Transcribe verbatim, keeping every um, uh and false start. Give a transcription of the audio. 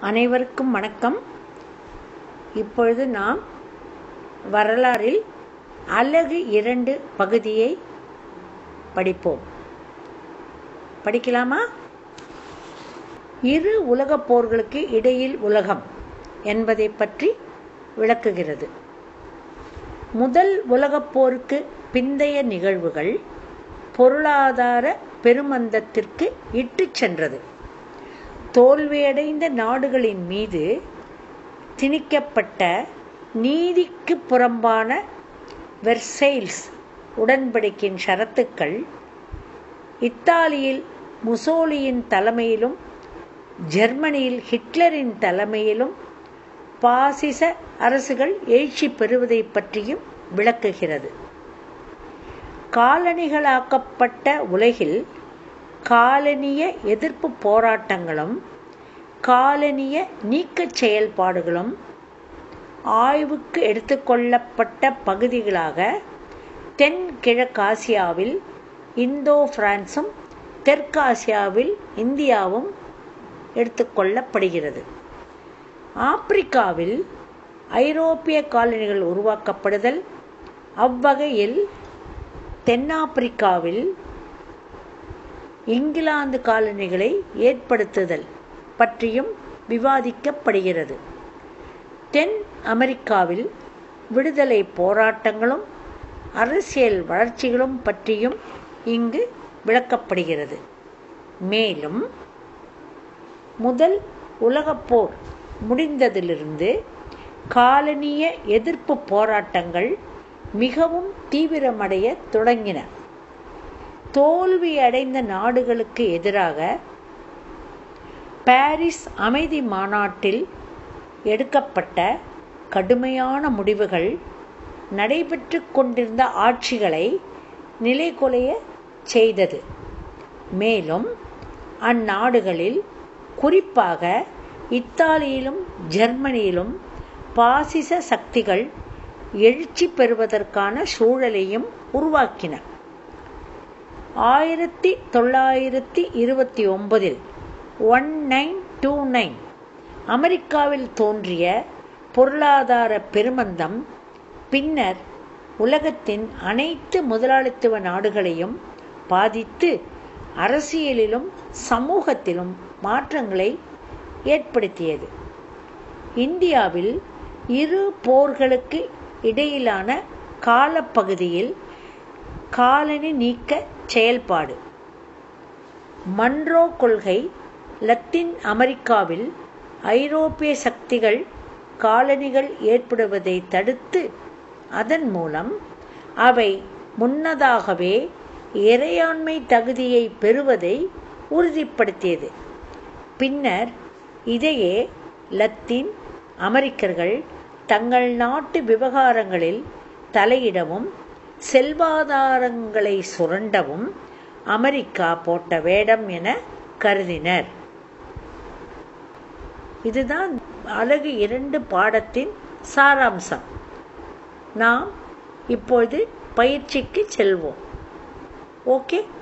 அனைவருக்கும் வணக்கம். இப்பொழுது நாம் வரலாறில் அலகு இரண்டு பகுதியை படிப்போம். படிக்கலாமா? இரு உலகப் போர்களுக்கு இடையில் உலகம் என்பதை பற்றி விளக்குகிறது. முதல் உலகப் போருக்கு பிந்தைய நிகழ்வுகள் பொருளாதார பெருமந்தத்திற்கு இட்டுச் சென்றது. தோல்வியடைந்த நாடுகளின் மீது திணிக்கப்பட்ட நீதிக்கு புறம்பான வெர்சைல்ஸ் உடன்படிக்கையின் ஷரத்துக்கள் இத்தாலியில் முசோலியின் தலைமையிலும் ஜெர்மனியில் ஹிட்லரின் தலைமையிலும் பாசிச அரசுகள் எழுச்சி பெறுவதை பற்றியும் விளக்குகிறது. காலனிகளாக்கப்பட்ட உலகில் காலனிய எதிர்ப்பு போராட்டங்களும் காலனிய நீக்கச் செயல்பாடுகளும் ஆய்வுக்கு எடுத்துக்கொள்ளப்பட்ட பகுதிகளாக தென்கிழக்காசியாவில் இந்தோ பிரான்சும் தெற்காசியாவில் இந்தியாவும் எடுத்துக்கொள்ளப்படுகிறது. ஆப்பிரிக்காவில் ஐரோப்பிய காலனிகள் உருவாக்கப்படுதல், அவ்வகையில் தென்னாப்பிரிக்காவில் இங்கிலாந்து காலனிகளை ஏற்படுத்துதல் பற்றியும் விவாதிக்கப்படுகிறது. தென் அமெரிக்காவில் விடுதலை போராட்டங்களும் அரசியல் வளர்ச்சிகளும் பற்றியும் இங்கு விளக்கப்படுகிறது. மேலும் முதல் உலகப் போர் முடிந்ததிலிருந்து காலனிய எதிர்ப்பு போராட்டங்கள் மிகவும் தீவிரமடைய தொடங்கின. தோல்வியடைந்த நாடுகளுக்கு எதிராக பாரிஸ் அமைதி மாநாட்டில் எடுக்கப்பட்ட கடுமையான முடிவுகள் நடைபெற்று கொண்டிருந்த ஆட்சிகளை நிலைகுலைய செய்தது. மேலும் அந்நாடுகளில், குறிப்பாக இத்தாலியிலும் ஜெர்மனியிலும் பாசிச சக்திகள் எழுச்சி பெறுவதற்கான சூழலையும் உருவாக்கின. ஆயிரத்தி தொள்ளாயிரத்தி இருபத்தி ஒன்பதில் ஒன் நைன் டூ நைன் அமெரிக்காவில் தோன்றிய பொருளாதார பெருமந்தம் பின்னர் உலகத்தின் அனைத்து முதலாளித்துவ நாடுகளையும் பாதித்து அரசியலிலும் சமூகத்திலும் மாற்றங்களை ஏற்படுத்தியது. இந்தியாவில் இரு போர்களுக்கு இடையிலான காலப்பகுதியில் காலனி நீக்க செயல்பாடு, மன்றோ கொள்கை, லத்தீன் அமெரிக்காவில் ஐரோப்பிய சக்திகள் காலனிகள் ஏற்படுவதை தடுத்து அதன் மூலம் அவை முன்னதாகவே இறையாண்மை தகுதியை பெறுவதை உறுதிப்படுத்தியது. பின்னர் இதையே லத்தீன் அமெரிக்கர்கள் தங்கள் நாட்டு விவகாரங்களில் தலையிடவும் செல்வாதாரங்களை சுரண்டவும் அமெரிக்கா போட்ட வேடம் என கருதினர். இதுதான் அலகு இரண்டு பாடத்தின் சாராம்சம். நாம் இப்பொழுது பயிற்சிக்கு செல்வோம். ஓகே.